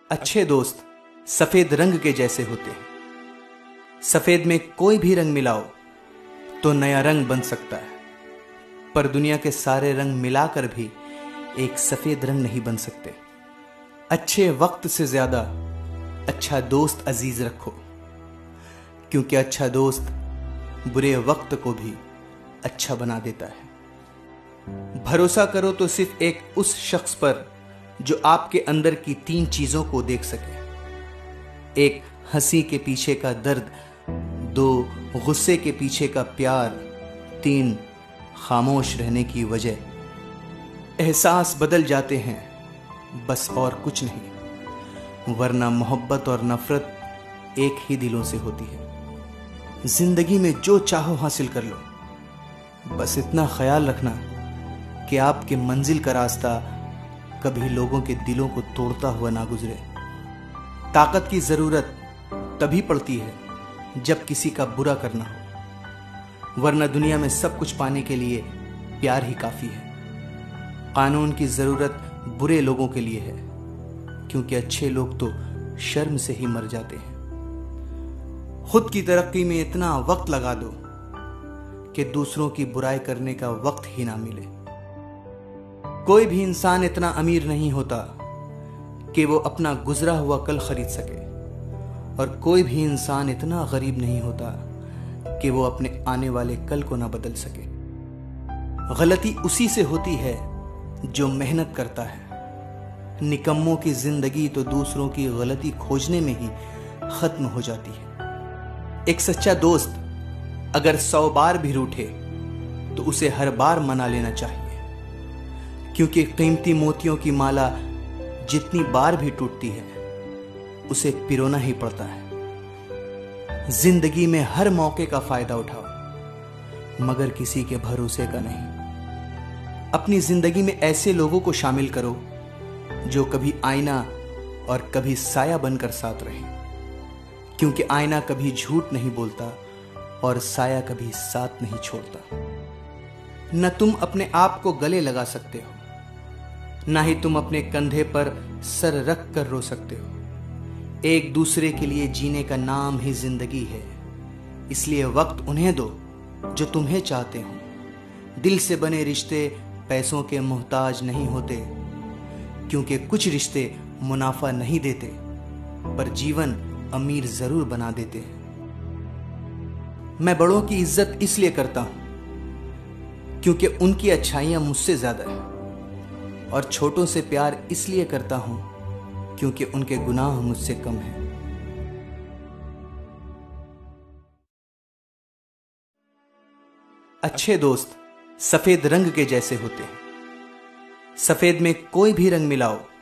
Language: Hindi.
अच्छे दोस्त सफेद रंग के जैसे होते हैं। सफेद में कोई भी रंग मिलाओ तो नया रंग बन सकता है, पर दुनिया के सारे रंग मिलाकर भी एक सफेद रंग नहीं बन सकते। अच्छे वक्त से ज्यादा अच्छा दोस्त अजीज रखो, क्योंकि अच्छा दोस्त बुरे वक्त को भी अच्छा बना देता है। भरोसा करो तो सिर्फ एक उस शख्स पर जो आपके अंदर की 3 चीजों को देख सके। 1 हंसी के पीछे का दर्द, 2 गुस्से के पीछे का प्यार, 3 खामोश रहने की वजह। एहसास बदल जाते हैं बस, और कुछ नहीं, वरना मोहब्बत और नफरत एक ही दिलों से होती है। जिंदगी में जो चाहो हासिल कर लो, बस इतना ख्याल रखना कि आपके मंजिल का रास्ता कभी लोगों के दिलों को तोड़ता हुआ ना गुजरे। ताकत की जरूरत तभी पड़ती है जब किसी का बुरा करना हो, वरना दुनिया में सब कुछ पाने के लिए प्यार ही काफी है। कानून की जरूरत बुरे लोगों के लिए है, क्योंकि अच्छे लोग तो शर्म से ही मर जाते हैं। खुद की तरक्की में इतना वक्त लगा दो कि दूसरों की बुराई करने का वक्त ही ना मिले। कोई भी इंसान इतना अमीर नहीं होता कि वो अपना गुजरा हुआ कल खरीद सके, और कोई भी इंसान इतना गरीब नहीं होता कि वो अपने आने वाले कल को ना बदल सके। गलती उसी से होती है जो मेहनत करता है। निकम्मों की जिंदगी तो दूसरों की गलती खोजने में ही खत्म हो जाती है। एक सच्चा दोस्त अगर 100 बार भी रूठे तो उसे हर बार मना लेना चाहिए, क्योंकि कीमती मोतियों की माला जितनी बार भी टूटती है उसे पिरोना ही पड़ता है। जिंदगी में हर मौके का फायदा उठाओ, मगर किसी के भरोसे का नहीं। अपनी जिंदगी में ऐसे लोगों को शामिल करो जो कभी आईना और कभी साया बनकर साथ रहे, क्योंकि आईना कभी झूठ नहीं बोलता और साया कभी साथ नहीं छोड़ता। न तुम अपने आप को गले लगा सकते हो, ना ही तुम अपने कंधे पर सर रख कर रो सकते हो। एक दूसरे के लिए जीने का नाम ही जिंदगी है, इसलिए वक्त उन्हें दो जो तुम्हें चाहते हो। दिल से बने रिश्ते पैसों के मोहताज नहीं होते, क्योंकि कुछ रिश्ते मुनाफा नहीं देते पर जीवन अमीर जरूर बना देते हैं। मैं बड़ों की इज्जत इसलिए करता हूं क्योंकि उनकी अच्छाइयां मुझसे ज्यादा है, और छोटों से प्यार इसलिए करता हूं क्योंकि उनके गुनाह मुझसे कम हैं। अच्छे दोस्त सफेद रंग के जैसे होते हैं। सफेद में कोई भी रंग मिलाओ